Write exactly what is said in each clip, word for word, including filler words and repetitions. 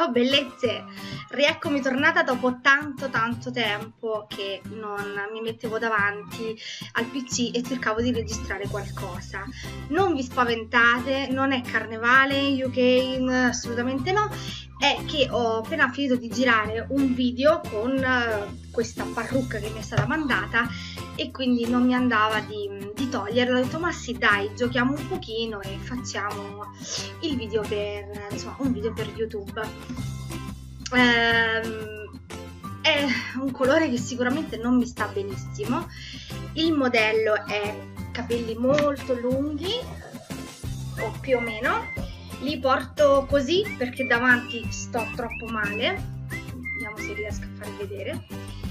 Ciao bellezze, rieccomi tornata dopo tanto tanto tempo che non mi mettevo davanti al P C e cercavo di registrare qualcosa. Non vi spaventate, non è carnevale U K, assolutamente no, è che ho appena finito di girare un video con uh, questa parrucca che mi è stata mandata e quindi non mi andava di, di toglierla. Ho detto ma sì dai, giochiamo un pochino e facciamo il video per, insomma, un video per YouTube. Ehm, è un colore che sicuramente non mi sta benissimo. Il modello è capelli molto lunghi o più o meno. Li porto così perché davanti sto troppo male. Vediamo se riesco a farvi vedere.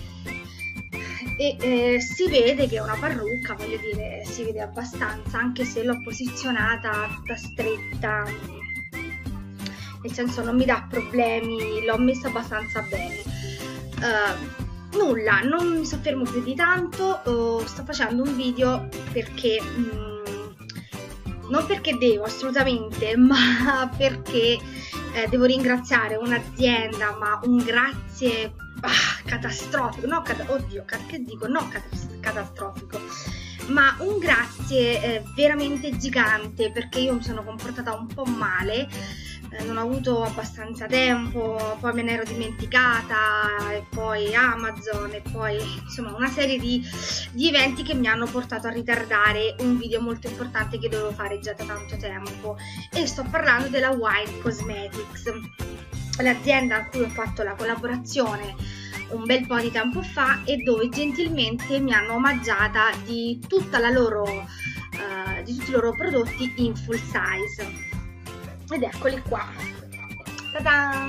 E eh, si vede che è una parrucca, voglio dire, si vede abbastanza, anche se l'ho posizionata tutta stretta, nel senso non mi dà problemi, l'ho messa abbastanza bene. Uh, nulla, non mi soffermo più di tanto, uh, sto facendo un video perché um, non perché devo assolutamente, ma perché eh, devo ringraziare un'azienda, ma un grazie ah, catastrofico, no, cat oddio, che dico, no cat catastrofico, ma un grazie eh, veramente gigante, perché io mi sono comportata un po' male, eh, non ho avuto abbastanza tempo, poi me ne ero dimenticata, e poi Amazon, e poi insomma una serie di, di eventi che mi hanno portato a ritardare un video molto importante che dovevo fare già da tanto tempo. E sto parlando della Wild Cosmetics, l'azienda a cui ho fatto la collaborazione un bel po' di tempo fa e dove gentilmente mi hanno omaggiata di tutta la loro uh, di tutti i loro prodotti in full size, ed eccoli qua. Ta-da!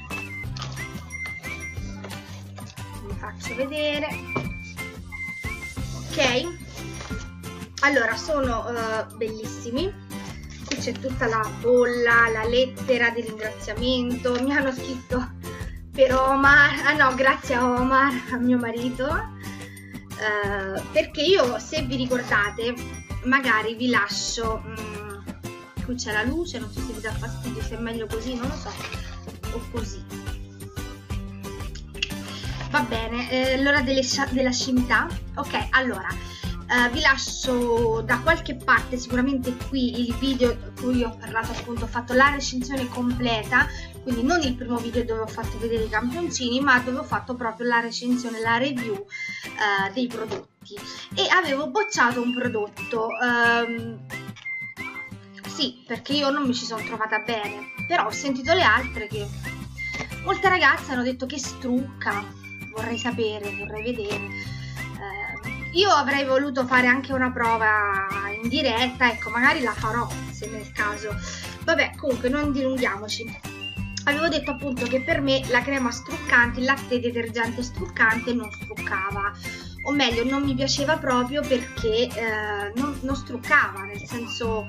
Vi faccio vedere. Ok, allora sono uh, bellissimi. Qui c'è tutta la bolla, la lettera di ringraziamento, mi hanno scritto per Omar, ah no, grazie a Omar, a mio marito, uh, perché io, se vi ricordate, magari vi lascio, um, qui c'è la luce, non so se vi dà fastidio, se è meglio così, non lo so, o così. Va bene, eh, l'ora della scimità. Ok, allora, Uh, vi lascio da qualche parte, sicuramente qui, il video in cui ho parlato, appunto ho fatto la recensione completa, quindi non il primo video dove ho fatto vedere i campioncini, ma dove ho fatto proprio la recensione, la review uh, dei prodotti, e avevo bocciato un prodotto, um, sì, perché io non mi ci sono trovata bene, però ho sentito le altre che molte ragazze hanno detto che strucca. Vorrei sapere, vorrei vedere. Io avrei voluto fare anche una prova in diretta, ecco, magari la farò se nel caso. Vabbè, comunque non dilunghiamoci. Avevo detto appunto che per me la crema struccante, il latte detergente struccante non struccava, o meglio non mi piaceva proprio perché eh, non, non struccava, nel senso,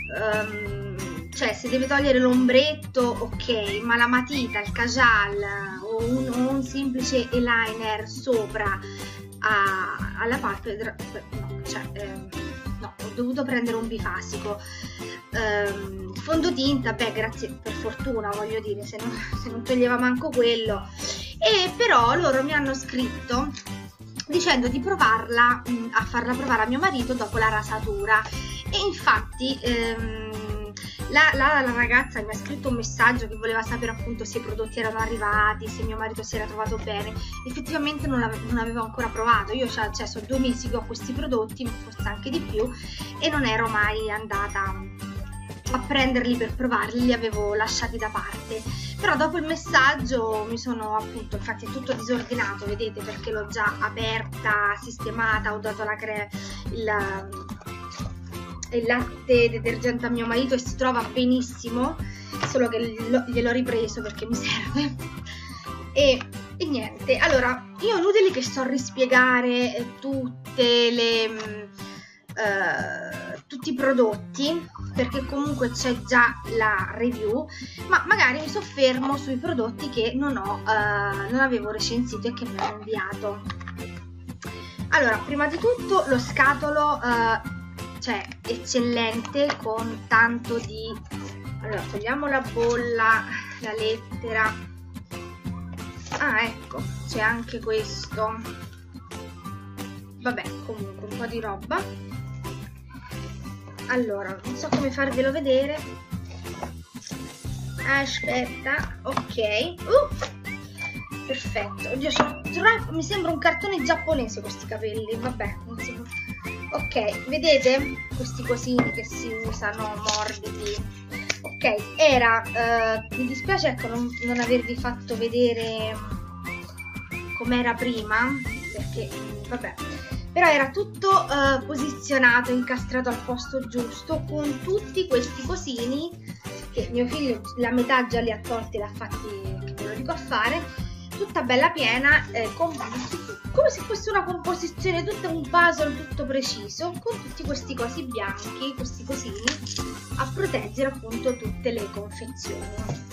um, cioè se deve togliere l'ombretto ok, ma la matita, il kajal o un, o un semplice eyeliner sopra A, alla palpebra, no, cioè, ehm, no, ho dovuto prendere un bifasico. Ehm, fondotinta, beh, grazie, per fortuna, voglio dire, se non, se non toglieva manco quello. E però loro mi hanno scritto dicendo di provarla, mh, a farla provare a mio marito dopo la rasatura, e infatti ehm, La, la, la ragazza mi ha scritto un messaggio che voleva sapere appunto se i prodotti erano arrivati, se mio marito si era trovato bene. Effettivamente non, ave, non avevo ancora provato, io cioè, cioè sono due mesi che ho questi prodotti, forse anche di più, e non ero mai andata a prenderli per provarli, li avevo lasciati da parte. Però dopo il messaggio mi sono appunto, infatti è tutto disordinato, vedete, perché l'ho già aperta, sistemata, ho dato la cre il il latte detergente a mio marito e si trova benissimo, solo che gliel'ho ripreso perché mi serve. E, e niente, allora io inutile che sto a rispiegare tutte le uh, tutti i prodotti, perché comunque c'è già la review, ma magari mi soffermo sui prodotti che non ho uh, non avevo recensito e che mi hanno inviato. Allora, prima di tutto lo scatolo, uh, cioè eccellente, con tanto di, allora togliamo la bolla la lettera. Ah, ecco, c'è anche questo. Vabbè, comunque un po' di roba. Allora, non so come farvelo vedere. Aspetta, ok. Uh, perfetto. Oddio, sono troppo... mi sembra un cartone giapponese questi capelli. Vabbè, non si può... Ok, vedete questi cosini che si usano morbidi? Ok, era, uh, mi dispiace ecco non, non avervi fatto vedere com'era prima, perché vabbè, però era tutto uh, posizionato, incastrato al posto giusto, con tutti questi cosini che mio figlio la metà già li ha tolti, l'ha fatti, che ve lo dico a fare, tutta bella piena, eh, con, come se fosse una composizione, tutto un puzzle tutto preciso, con tutti questi cosi bianchi, questi cosini, a proteggere appunto tutte le confezioni.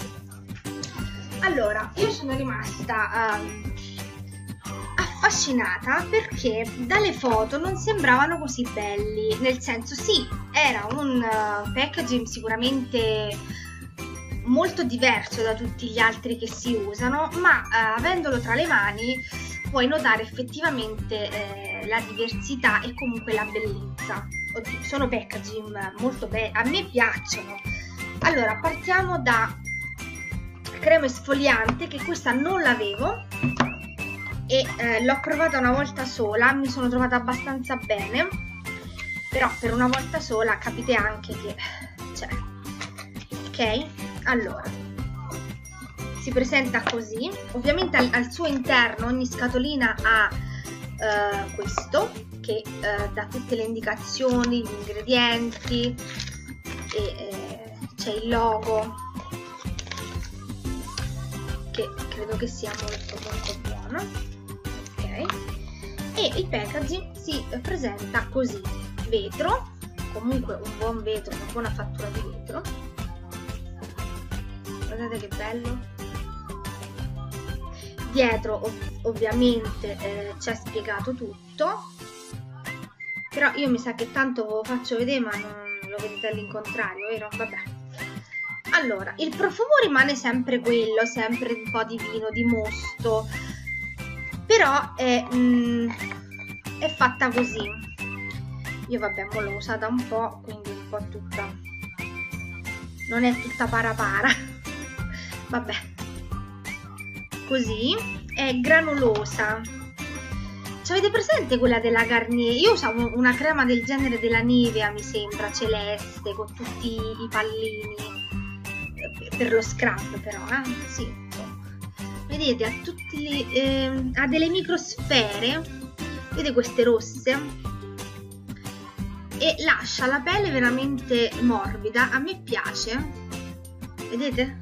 Allora, io sono rimasta um, affascinata perché dalle foto non sembravano così belli, nel senso sì, era un uh, packaging sicuramente molto diverso da tutti gli altri che si usano, ma uh, avendolo tra le mani puoi notare effettivamente eh, la diversità e comunque la bellezza. Oddio, sono packaging molto belli, a me piacciono. Allora, partiamo da crema esfoliante, che questa non l'avevo e eh, l'ho provata una volta sola, mi sono trovata abbastanza bene, però per una volta sola capite anche che cioè, ok? Allora, si presenta così, ovviamente al, al suo interno ogni scatolina ha uh, questo che uh, dà tutte le indicazioni, gli ingredienti e eh, c'è il logo che credo che sia molto molto buono, ok? E il packaging si presenta così, vetro, comunque un buon vetro, una buona fattura di vetro, guardate che bello. Dietro ov ovviamente eh, c'è spiegato tutto, però io mi sa che tanto ve lo faccio vedere ma non lo vedete all'incontrario, vero? Vabbè. Allora, il profumo rimane sempre quello, sempre un po' di vino, di mosto, però è, mm, è fatta così. Io vabbè, mo l'ho usata un po', quindi un po' tutta, non è tutta para para, vabbè. Così è granulosa. Ci avete presente quella della Garnier? Io usavo una crema del genere della Nivea, mi sembra, celeste, con tutti i pallini per lo scrub, però eh? Sì, vedete, ha tutti eh, ha delle microsfere, vedete queste rosse, e lascia la pelle veramente morbida. A me piace, vedete?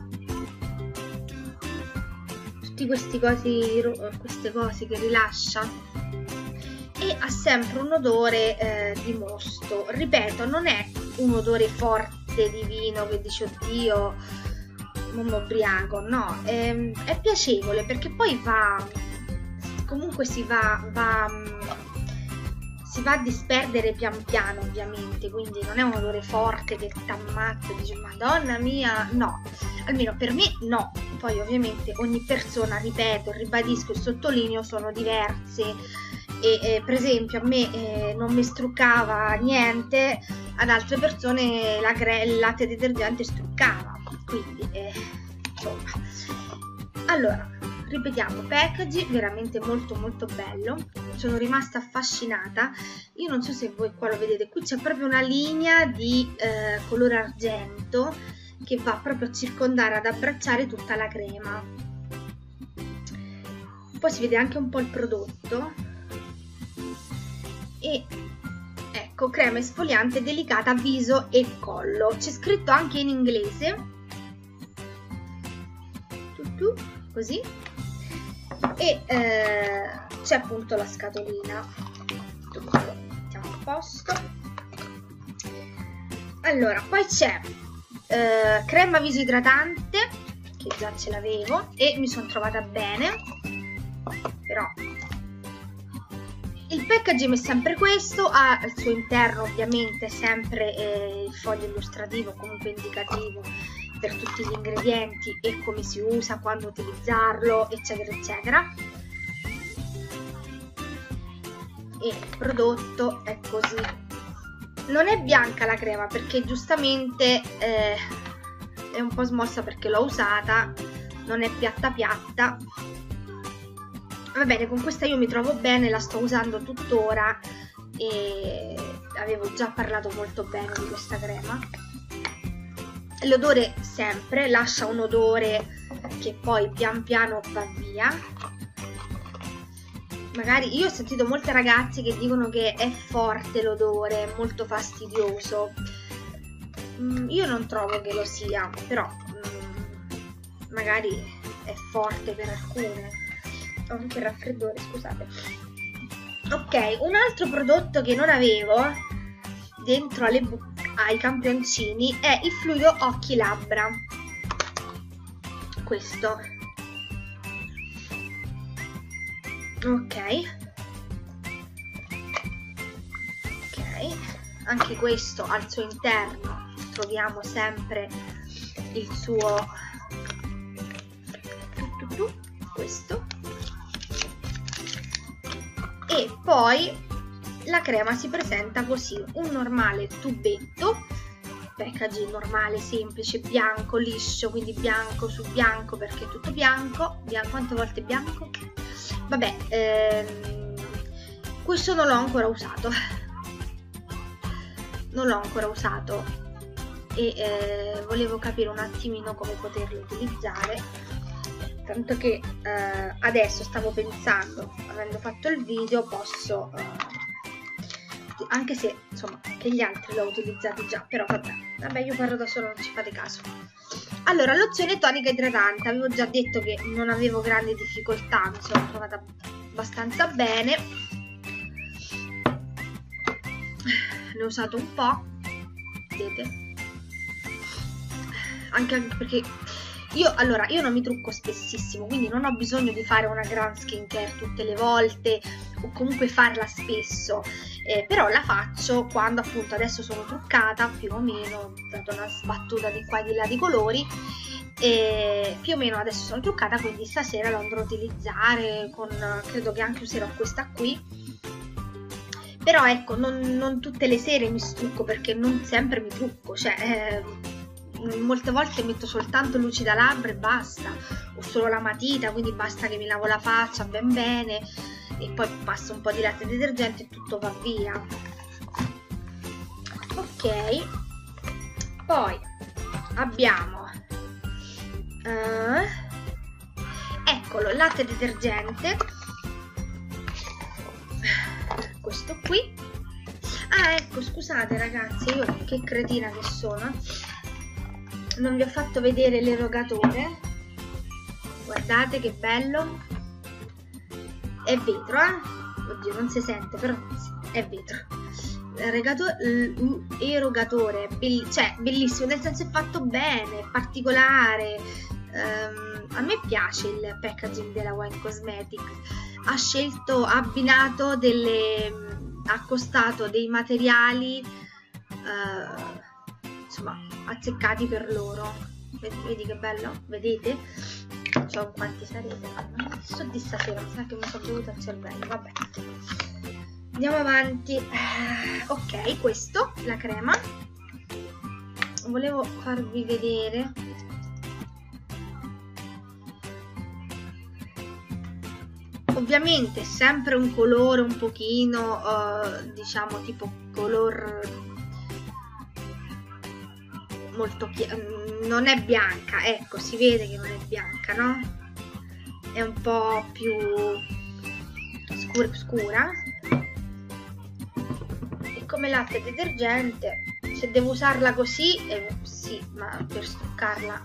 Questi cosi, queste cose che rilascia, e ha sempre un odore eh, di mosto. Ripeto, non è un odore forte di vino che dici oddio non mi ubriaco, no, è, è piacevole perché poi va, comunque si va, va si va a disperdere pian piano ovviamente, quindi non è un odore forte che ti ammazza e dici madonna mia, no, almeno per me no. Poi ovviamente ogni persona, ripeto, ribadisco e sottolineo, sono diverse e eh, per esempio a me eh, non mi struccava niente, ad altre persone la il latte detergente struccava, quindi eh, insomma. Allora, ripetiamo, packaging veramente molto molto bello, sono rimasta affascinata. Io non so se voi qua lo vedete, qui c'è proprio una linea di eh, colore argento che va proprio a circondare, ad abbracciare tutta la crema. Poi si vede anche un po' il prodotto e ecco, crema esfoliante delicata viso e collo, c'è scritto anche in inglese, tutto così, e eh, c'è appunto la scatolina, tutto mettiamo a posto. Allora, poi c'è Uh, crema viso idratante, che già ce l'avevo e mi sono trovata bene, però il packaging è sempre questo, ha al suo interno ovviamente sempre eh, il foglio illustrativo, comunque indicativo per tutti gli ingredienti e come si usa, quando utilizzarlo, eccetera eccetera. E il prodotto è così. Non è bianca la crema perché giustamente eh, è un po' smossa perché l'ho usata, non è piatta piatta. Va bene, con questa io mi trovo bene, la sto usando tuttora e avevo già parlato molto bene di questa crema. L'odore sempre, lascia un odore che poi pian piano va via. Magari io ho sentito molte ragazze che dicono che è forte l'odore, è molto fastidioso. Mm, io non trovo che lo sia, però mm, magari è forte per alcune. Ho anche il raffreddore, scusate. Ok, un altro prodotto che non avevo dentro alle ai campioncini è il fluido occhi labbra. Questo. Ok. Ok. Anche questo al suo interno troviamo sempre il suo questo. E poi la crema si presenta così, un normale tubetto, packaging normale, semplice, bianco, liscio, quindi bianco su bianco perché è tutto bianco. Bianco, quante volte bianco? Vabbè, ehm, questo non l'ho ancora usato, non l'ho ancora usato e eh, volevo capire un attimino come poterlo utilizzare, tanto che eh, adesso stavo pensando, avendo fatto il video, posso... Eh, anche se insomma anche gli altri l'ho utilizzati già, però vabbè, vabbè io parlo da solo, non ci fate caso. Allora, lozione tonica idratante, avevo già detto che non avevo grandi difficoltà, mi sono trovata abbastanza bene, ne ho usato un po', vedete, anche perché io, allora, io non mi trucco spessissimo, quindi non ho bisogno di fare una gran skincare tutte le volte o comunque farla spesso, eh, però la faccio quando appunto adesso sono truccata, più o meno, ho dato una sbattuta di qua e di là di colori, e più o meno adesso sono truccata, quindi stasera la andrò a utilizzare con, credo che anche userò questa qui, però ecco, non, non tutte le sere mi strucco perché non sempre mi trucco, cioè... Eh, molte volte metto soltanto lucida labbra e basta, o solo la matita, quindi basta che mi lavo la faccia ben bene e poi passo un po' di latte detergente e tutto va via. Ok, poi abbiamo uh, eccolo, latte detergente, questo qui. Ah, ecco, scusate ragazzi, io che cretina che sono, non vi ho fatto vedere l'erogatore, guardate che bello, è vetro, eh? Oddio, non si sente, però è vetro. Erogatore, bell cioè bellissimo, nel senso è fatto bene, particolare, um, a me piace il packaging della Wine Cosmetics, ha scelto, ha abbinato delle, ha accostato dei materiali uh, insomma azzeccati per loro, vedi, vedi che bello, vedete? So quanti sarete, ma so di stasera, mi sa che mi sono bevuta il cervello, vabbè, andiamo avanti. Uh, ok, questo, la crema, volevo farvi vedere, ovviamente sempre un colore un pochino uh, diciamo tipo color molto chiaro, non è bianca, ecco, si vede che non è bianca, no? È un po' più scura, scura. E come latte detergente, se devo usarla così, eh, sì, ma per struccarla,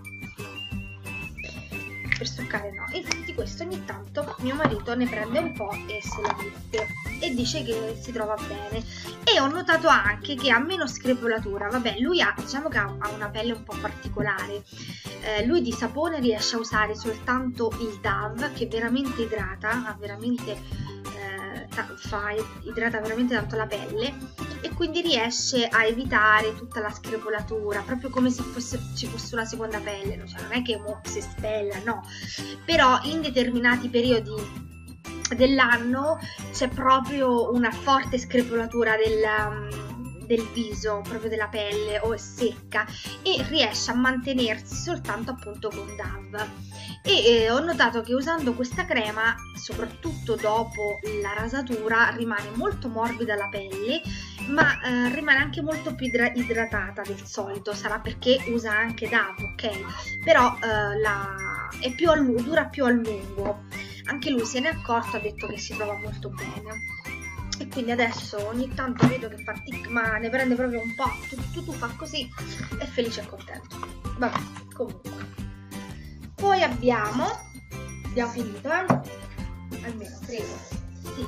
per struccare no. Infatti questo ogni tanto mio marito ne prende un po' e se la mette e dice che si trova bene. E ho notato anche che ha meno screpolatura, vabbè, lui ha, diciamo che ha una pelle un po' particolare, eh, lui di sapone riesce a usare soltanto il Dove, che veramente idrata, ha veramente eh, fa idrata veramente tanto la pelle e quindi riesce a evitare tutta la screpolatura, proprio come se fosse, ci fosse una seconda pelle, cioè non è che mo si spella, no, però in determinati periodi dell'anno c'è proprio una forte screpolatura del, del viso, proprio della pelle, o è secca, e riesce a mantenersi soltanto appunto con Dove. E eh, ho notato che usando questa crema, soprattutto dopo la rasatura, rimane molto morbida la pelle, ma eh, rimane anche molto più idra idratata del solito. Sarà perché usa anche Dove, ok? Però eh, la... è più a dura più a lungo. Anche lui se ne è accorto, ha detto che si trova molto bene. E quindi adesso ogni tanto vedo che fa tic, ma ne prende proprio un po', tu, tu, tu fa così, è felice e contento. Vabbè, comunque. Poi abbiamo, abbiamo finito, eh? Almeno, prego, sì.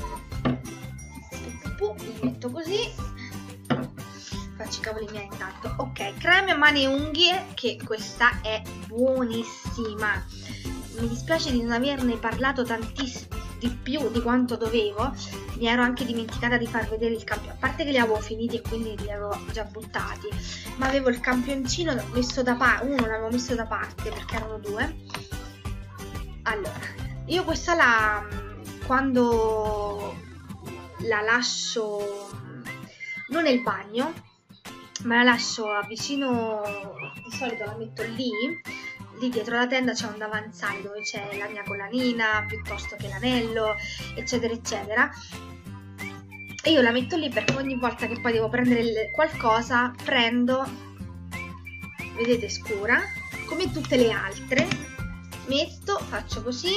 Li metto così, faccio i cavoli miei intanto. Ok, crema mani e unghie, che questa è buonissima. Mi dispiace di non averne parlato tantissimo di più di quanto dovevo, mi ero anche dimenticata di far vedere il campioncino, a parte che li avevo finiti e quindi li avevo già buttati, ma avevo il campioncino messo da parte, uno l'avevo messo da parte perché erano due. Allora, io questa la quando la lascio non nel bagno, ma la lascio vicino, di solito la metto lì. Lì dietro la tenda c'è un davanzale dove c'è la mia collanina, piuttosto che l'anello, eccetera eccetera, e io la metto lì perché ogni volta che poi devo prendere qualcosa prendo, vedete, scura, come tutte le altre, metto, faccio così.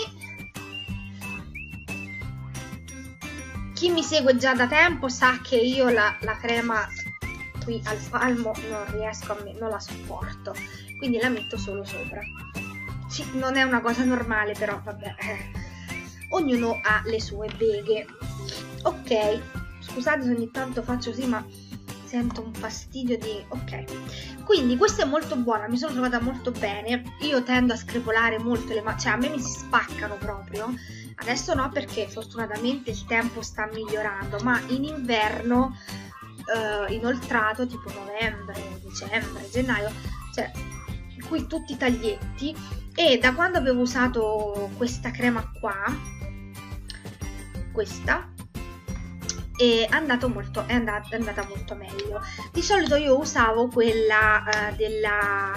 Chi mi segue già da tempo sa che io la, la crema qui al palmo non riesco a me, non la sopporto, quindi la metto solo sopra. Sì, non è una cosa normale, però vabbè, eh. Ognuno ha le sue beghe. Ok, scusate se ogni tanto faccio così, ma sento un fastidio di... ok, quindi questa è molto buona, mi sono trovata molto bene. Io tendo a screpolare molto le mani, cioè a me mi si spaccano proprio. Adesso no, perché fortunatamente il tempo sta migliorando, ma in inverno Uh, inoltrato, tipo novembre, dicembre, gennaio, cioè qui tutti i taglietti. E da quando avevo usato questa crema qua, questa è andato molto, è andata, è andata molto meglio. Di solito io usavo quella uh, della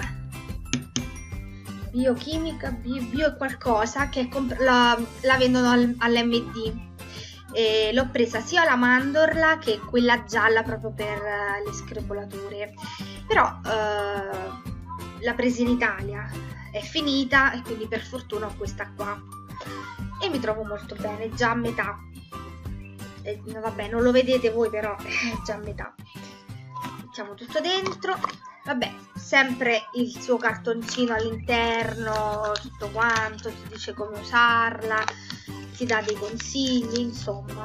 biochimica, bio, bio qualcosa, che la, la vendono al, all'M D. Eh, l'ho presa sia la mandorla che quella gialla proprio per uh, le screpolature, però uh, l'ho presa in Italia, è finita e quindi per fortuna ho questa qua e mi trovo molto bene, già a metà. Eh, no, vabbè, non lo vedete voi, però è già a metà. Mettiamo tutto dentro, vabbè, sempre il suo cartoncino all'interno, tutto quanto, ti dice come usarla, ti dà dei consigli, insomma.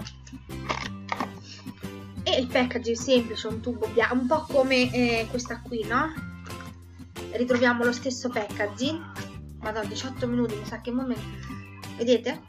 E il packaging è semplice, un tubo bianco, un po' come eh, questa qui, no? Ritroviamo lo stesso packaging. Madonna, diciotto minuti, mi sa che momento. Vedete?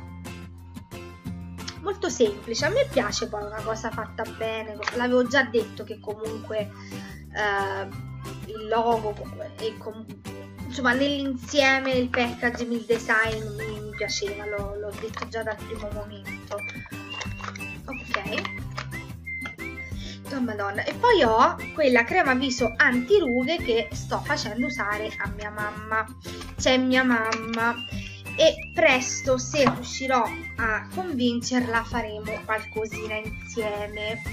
Molto semplice, a me piace poi una cosa fatta bene, l'avevo già detto che comunque eh, il logo e insomma nell'insieme il packaging, il design mi, mi piaceva, l'ho detto già dal primo momento. Ok, oh madonna. E poi ho quella crema viso antirughe che sto facendo usare a mia mamma, c'è mia mamma, e presto, se riuscirò a convincerla, faremo qualcosina insieme.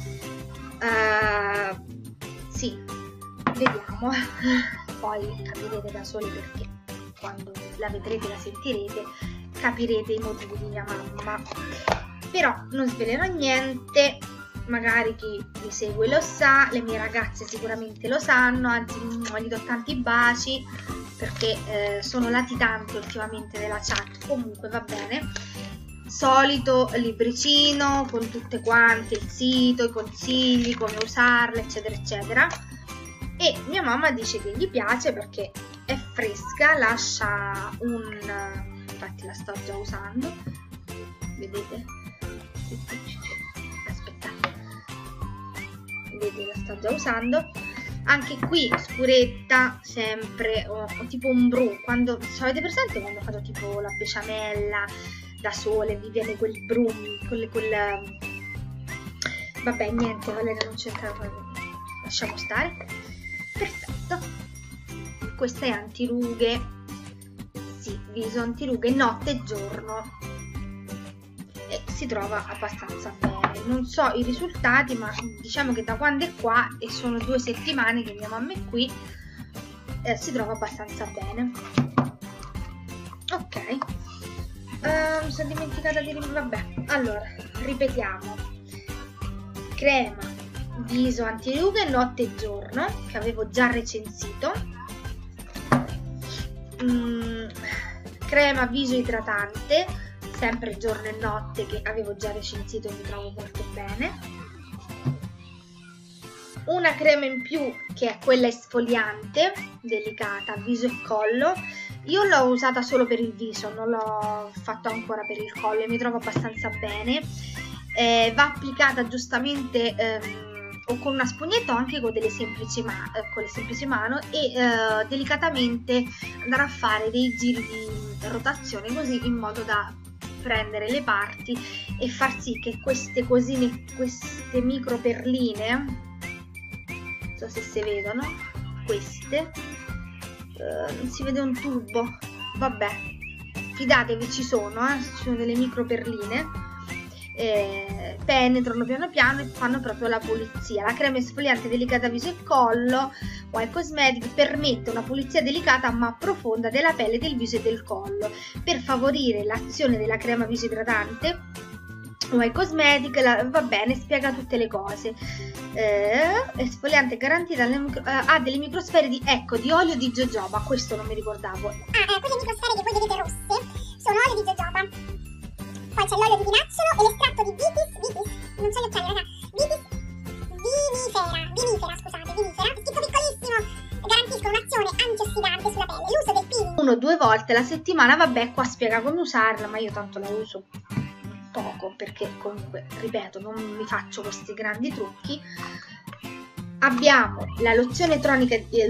Uh, sì, vediamo. Poi capirete da soli perché, quando la vedrete, la sentirete, capirete i motivi di mia mamma. Però non svelerò niente, magari chi mi segue lo sa, le mie ragazze sicuramente lo sanno, anzi gli do tanti baci perché eh, sono latitanti ultimamente nella chat. Comunque va bene, solito libricino con tutte quante, il sito, i consigli, come usarla, eccetera eccetera. E mia mamma dice che gli piace perché è fresca, lascia un... infatti la sto già usando, vedete? sta già usando. Anche qui scuretta, sempre, o, o tipo un bru, quando, se avete presente quando faccio tipo la besciamella da sole, vi viene quel bru, quelle, quel... vabbè niente, Valeria non c'entra, lasciamo stare. Perfetto, questa è antirughe, sì, viso antirughe notte e giorno, e si trova abbastanza bene. Non so i risultati, ma diciamo che da quando è qua, e sono due settimane che mia mamma è qui, eh, si trova abbastanza bene. Ok, uh, mi sono dimenticata di vabbè, allora ripetiamo: crema viso antirughe notte e giorno, che avevo già recensito, mm, crema viso idratante sempre giorno e notte, che avevo già recensito e mi trovo molto bene. Una crema in più, che è quella esfoliante delicata viso e collo. Io l'ho usata solo per il viso, non l'ho fatto ancora per il collo e mi trovo abbastanza bene. Eh, va applicata giustamente ehm, o con una spugnetta o anche con delle semplici, ma eh, con le semplici mano, e eh, delicatamente andare a fare dei giri di rotazione, così in modo da prendere le parti e far sì che queste cosine, queste micro perline, non so se si vedono, queste, uh, non si vede un tubo, vabbè, fidatevi, ci sono, eh, ci sono delle micro perline, eh, penetrano piano piano e fanno proprio la pulizia. La crema esfoliante delicata viso e collo Wild Cosmetics permette una pulizia delicata ma profonda della pelle, del viso e del collo. Per favorire l'azione della crema viso idratante, Wild Cosmetics la, va bene, spiega tutte le cose. Eh, esfoliante garantita alle micro, eh, ha delle microsfere di, ecco, di olio di jojoba, questo non mi ricordavo. Ah, eh, quelle microsfere che voi vedete rosse sono olio di jojoba. Poi c'è l'olio di vinacciolo e l'estratto di Vitis, Vitis, non so gli occhiali, raga, Vitis vinifera, vinifera, scusate, vinifera, scritto piccolissimo, garantiscono un'azione antiossidante sulla pelle. L'uso del peeling uno o due volte alla settimana, vabbè, qua spiega come usarla, ma io tanto la uso poco, perché comunque, ripeto, non mi faccio questi grandi trucchi. Abbiamo la lozione tonica, eh,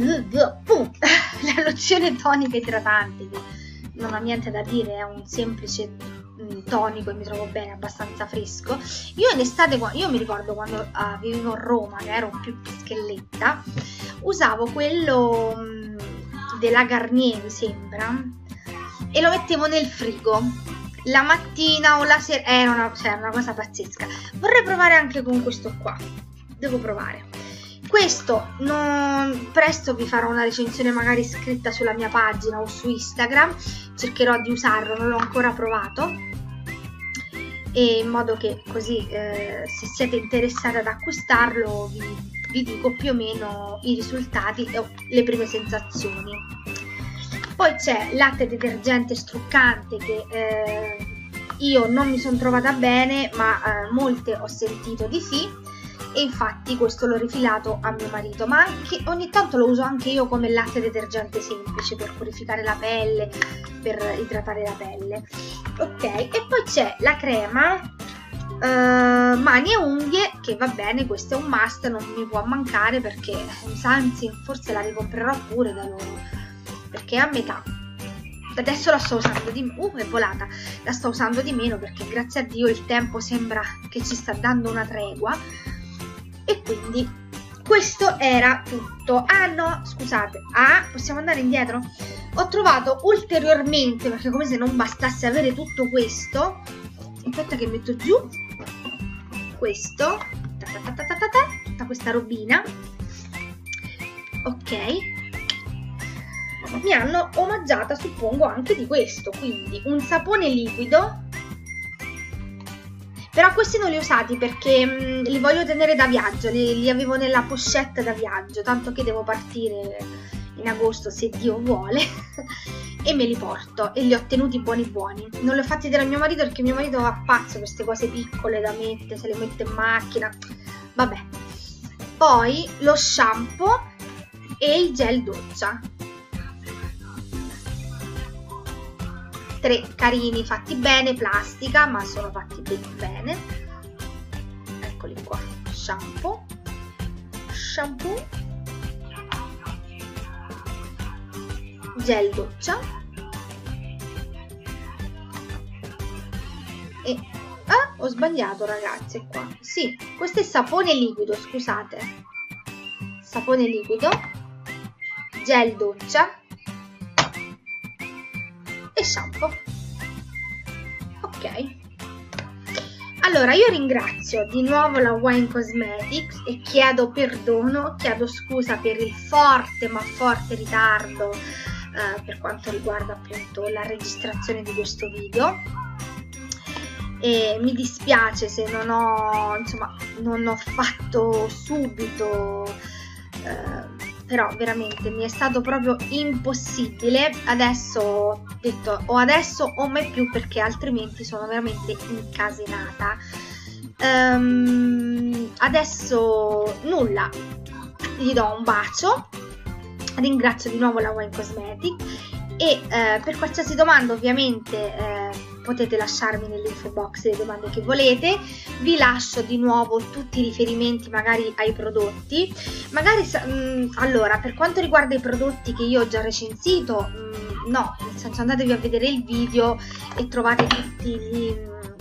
la lozione tonica idratante, che non ha niente da dire, è un semplice tonico e mi trovo bene, abbastanza fresco. Io in estate, io mi ricordo quando uh, vivevo a Roma, che ero più pischelletta, usavo quello um, della Garnier, mi sembra, e lo mettevo nel frigo la mattina o la sera, era una, cioè, una cosa pazzesca. Vorrei provare anche con questo qua, devo provare questo. Non, presto vi farò una recensione magari scritta sulla mia pagina o su Instagram, cercherò di usarlo, non l'ho ancora provato, e in modo che così eh, se siete interessati ad acquistarlo vi, vi dico più o meno i risultati e le prime sensazioni. Poi c'è latte detergente struccante, che eh, io non mi sono trovata bene, ma eh, molte ho sentito di sì, e infatti questo l'ho rifilato a mio marito, ma anche ogni tanto lo uso anche io come latte detergente semplice per purificare la pelle, per idratare la pelle. Ok, e poi c'è la crema uh, mani e unghie, che va bene, questo è un must, non mi può mancare, perché anzi forse la ricomprerò pure da loro, perché è a metà. Adesso la sto usando di meno, uh, è volata, la sto usando di meno perché grazie a Dio il tempo sembra che ci sta dando una tregua. E quindi questo era tutto. Ah no, scusate, ah, possiamo andare indietro? Ho trovato ulteriormente, perché come se non bastasse avere tutto questo, aspetta che metto giù questo, ta ta ta ta ta ta, tutta questa robina, ok, mi hanno omaggiata, suppongo, anche di questo, quindi un sapone liquido. Però questi non li ho usati perché mh, li voglio tenere da viaggio, li, li avevo nella pochette da viaggio, tanto che devo partire in agosto se Dio vuole e me li porto, e li ho tenuti buoni buoni. Non li ho fatti vedere a mio marito perché mio marito va pazzo per queste cose piccole da mettere, se le mette in macchina, vabbè. Poi lo shampoo e il gel doccia. Tre carini, fatti bene, plastica, ma sono fatti bene bene. Eccoli qua, shampoo, shampoo, gel doccia e ah, ho sbagliato ragazzi, è qua. Sì, questo è sapone liquido, scusate. Sapone liquido, gel doccia e shampoo. Ok. Allora, io ringrazio di nuovo la Wine Cosmetics e chiedo perdono, chiedo scusa per il forte ma forte ritardo eh, per quanto riguarda appunto la registrazione di questo video. E mi dispiace se non ho, insomma, non ho fatto subito, eh, però veramente mi è stato proprio impossibile. Adesso ho detto o adesso o mai più, perché altrimenti sono veramente incasinata. Um, adesso nulla, gli do un bacio, ringrazio di nuovo la Wine Cosmetics e eh, per qualsiasi domanda ovviamente eh, potete lasciarmi nell'info box le domande che volete. Vi lascio di nuovo tutti i riferimenti magari ai prodotti. Magari mh, allora, per quanto riguarda i prodotti che io ho già recensito, mh, no, nel senso, andatevi a vedere il video e trovate tutti gli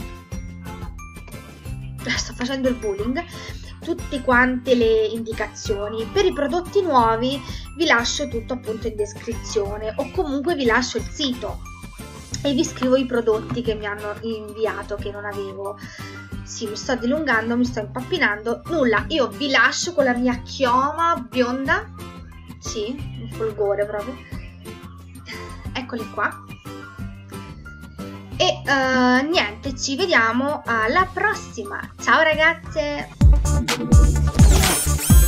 mh, sto facendo il bullying, tutte quante le indicazioni. Per i prodotti nuovi vi lascio tutto appunto in descrizione, o comunque vi lascio il sito e vi scrivo i prodotti che mi hanno inviato, che non avevo. Sì, mi sto dilungando, mi sto impappinando. Nulla, io vi lascio con la mia chioma bionda. Sì, un folgore proprio. Eccoli qua. E uh, niente, ci vediamo alla prossima. Ciao ragazze!